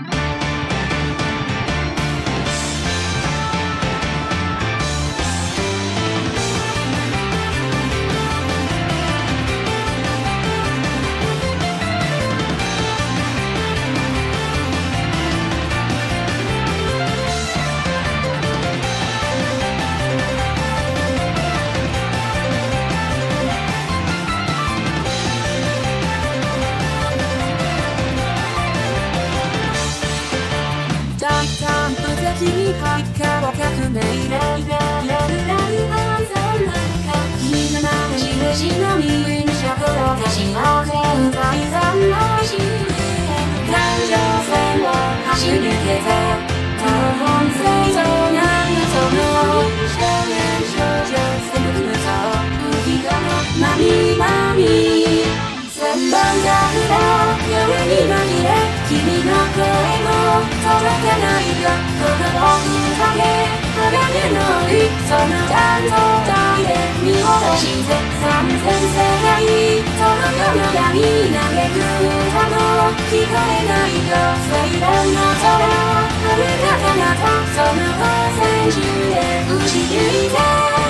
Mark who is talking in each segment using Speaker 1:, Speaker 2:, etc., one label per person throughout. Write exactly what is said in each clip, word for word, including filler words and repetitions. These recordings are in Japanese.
Speaker 1: 君入った若くめいらいがやるらいはそんなかみんなまでしめしのみんしゃころかしあけうたいさんのし感情線を走り抜けて東本生存なんやその少年少女せむくむそう浮かのまみまみ千本桜夜に紛れ君の声も届かないよ心を打げ鋼の海その担当体で見下ろして三千世界届かの闇嘆く歌も聞こえないよ正論の空遥か彼方その光線中で打ち抜いて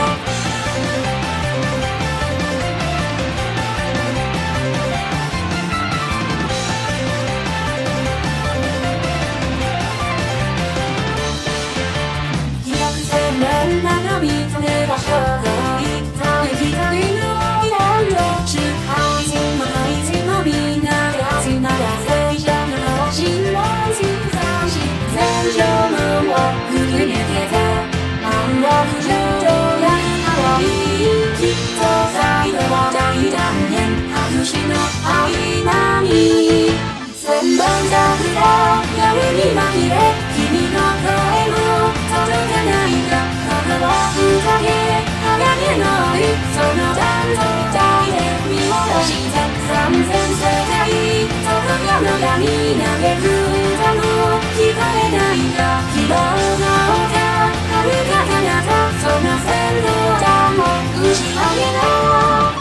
Speaker 1: 見つめ場所が一体光の色支配人も大事もみんなで集まらせ一緒の信頼しさし戦場のをくぐり抜けて暗黒柔道やハワイきっと最後は大断言拍手の合間に千本桜夜に紛れ君の声も届かないよ心を打げ鋼の海その担当体で見下ろして三千世界届かの闇嘆く歌も聞こえないよ希望の丘遥か彼方その線路弾を打ち上げろ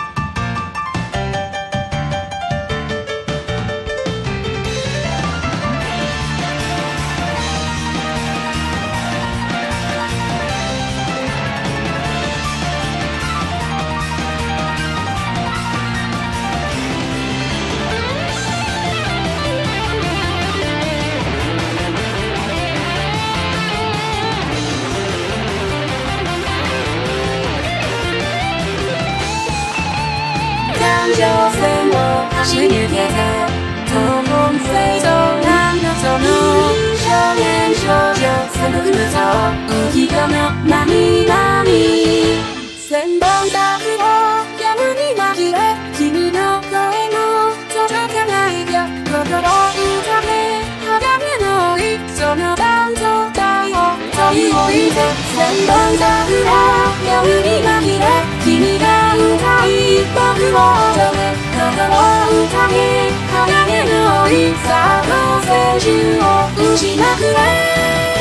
Speaker 1: 感情線を走り抜けて東本生存なんだその少年少女せむくむそう浮かのまみまみ千本桜夜に紛れ君の声も届かないよ心を打げ鋼の海その担当体を飛び降りて千本桜夜に紛れ君が歌い僕を踊れ心を打げ鋼の海さあ光線中を打ちまくれ